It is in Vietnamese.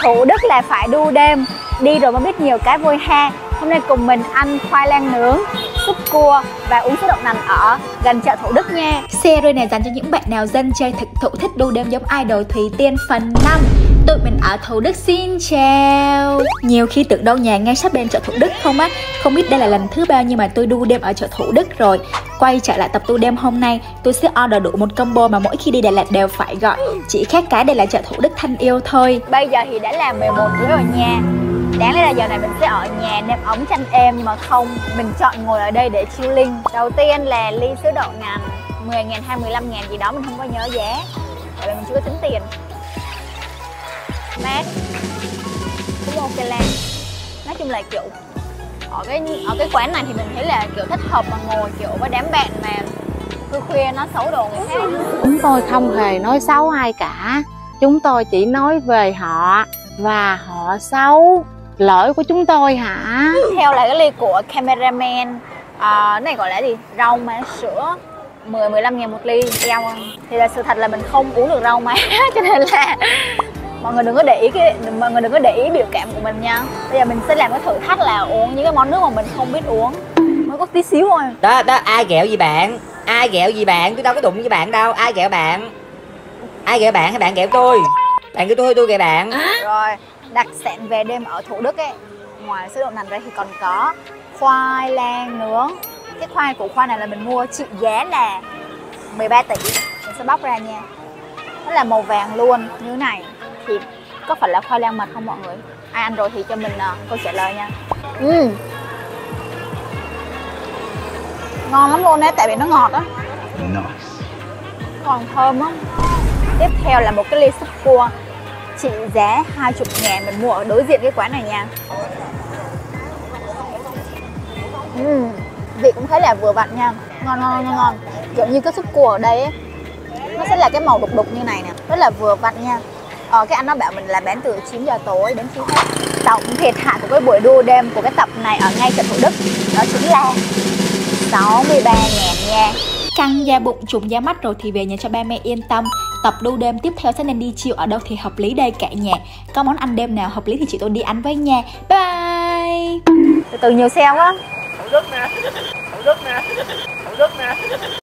Thủ Đức là phải đu đêm, đi rồi mới biết nhiều cái vui ha. Hôm nay cùng mình ăn khoai lang nướng, súp cua và uống sữa đậu nành ở gần chợ Thủ Đức nha. Series này dành cho những bạn nào dân chơi thực thụ thích đu đêm giống idol Thùy Tiên phần 5. Tụi mình ở Thủ Đức xin chào. Nhiều khi tưởng đâu nhà ngay sát bên chợ Thủ Đức không á. Không biết đây là lần thứ bao nhưng mà tôi đu đêm ở chợ Thủ Đức rồi. Quay trở lại tập đu đêm hôm nay, tôi sẽ order đủ một combo mà mỗi khi đi Đà Lạt đều phải gọi. Chỉ khác cái đây là chợ Thủ Đức thân yêu thôi. Bây giờ thì đã là 11 rưỡi rồi nha. Đáng lẽ là giờ này mình sẽ ở nhà nệm ống chăn êm, nhưng mà không, mình chọn ngồi ở đây để chilling. Đầu tiên là ly sữa đậu nành 10.000 hay 15.000 gì đó, mình không có nhớ giá tại vì mình chưa có tính tiền. Mát cũng ok là nói chung là kiểu ở cái quán này thì mình thấy là kiểu thích hợp mà ngồi kiểu với đám bạn mà khuya khuya nói xấu đồ người khác. Chúng tôi không hề nói xấu ai cả, chúng tôi chỉ nói về họ và họ xấu. Lỗi của chúng tôi hả? Theo là cái ly của cameraman, này gọi là gì? Rau má sữa 10-15.000 một ly eo. Thì là sự thật là mình không uống được rau má cho nên là mọi người đừng có để ý biểu cảm của mình nha. Bây giờ mình sẽ làm cái thử thách là uống những cái món nước mà mình không biết uống, mới có tí xíu thôi. Đó ai ghẹo gì bạn? Ai ghẹo gì bạn? Tôi đâu có đụng với bạn đâu. Ai ghẹo bạn? Ai ghẹo bạn hay bạn ghẹo tôi? Bạn ghẹo tôi ghẹo bạn. Rồi, đặc sản về đêm ở Thủ Đức ấy, ngoài sữa đậu nành ra thì còn có khoai lang nướng. Cái khoai này là mình mua trị giá là 13 tỷ. Mình sẽ bóc ra nha. Nó là màu vàng luôn như thế này. Thì có phải là khoai lang mật không mọi người? Ai ăn rồi thì cho mình câu trả lời nha. Ngon lắm luôn đấy, tại vì nó ngọt á. Còn thơm á. Tiếp theo là một cái ly súp cua trị giá 20.000, mình mua ở đối diện cái quán này nha. Vị cũng thấy là vừa vặn nha. Ngon. Kiểu như cái súp cua ở đây ấy, nó sẽ là cái màu đục đục như này nè, rất là vừa vặn nha. Cái anh nó bảo mình là bán từ 9 giờ tối đến khi hết. Tổng thiệt hại của cái buổi đua đêm của cái tập này ở ngay chợ Thủ Đức đó chính là 63.000 nha. Căng da bụng trùng da mắt rồi thì về nhà cho ba mẹ yên tâm. Tập đu đêm tiếp theo sẽ nên đi chill ở đâu thì hợp lý đây cả nhà. Có món ăn đêm nào hợp lý thì chị tôi đi ăn với nha. Bye. Từ nhiều xe quá. Thủ Đức nè.